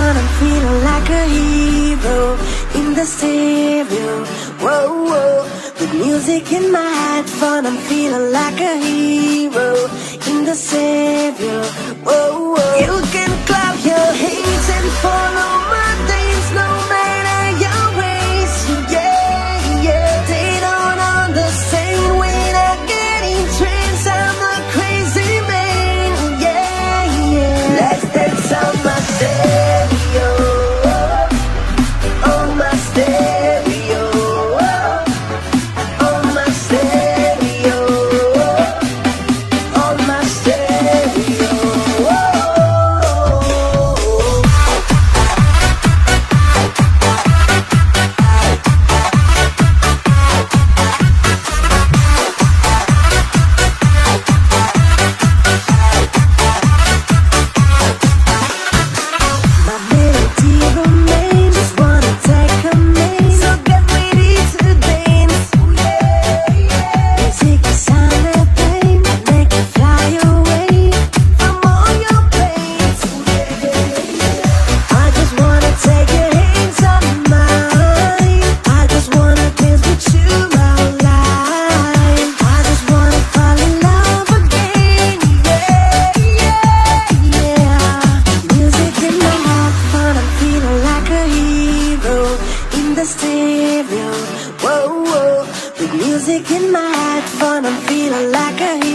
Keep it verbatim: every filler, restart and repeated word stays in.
fun, I'm feeling like a hero in the stereo. Whoa, whoa. With music in my headphone, I'm feeling like a hero in the stereo. Whoa, whoa. You can clap your hands and follow my dance, no matter your race. Yeah, yeah. They don't understand when I get in trance. I'm a crazy man. Yeah, yeah. Let's dance on my stereo, on my stereo, on my stereo, on my stereo. My melody remains, just wanna take a minute, so get ready to dance. Music is sound and pain, make you fly away from all your pains. I just wanna take your hands on mine. I just wanna dance with you all night. I just wanna fall in love again. Yeah, yeah, yeah. Music in my headphone, I'm feeling like a hero in the stereo. Whoa, whoa. With music in my headphone, I'm feeling like a hero.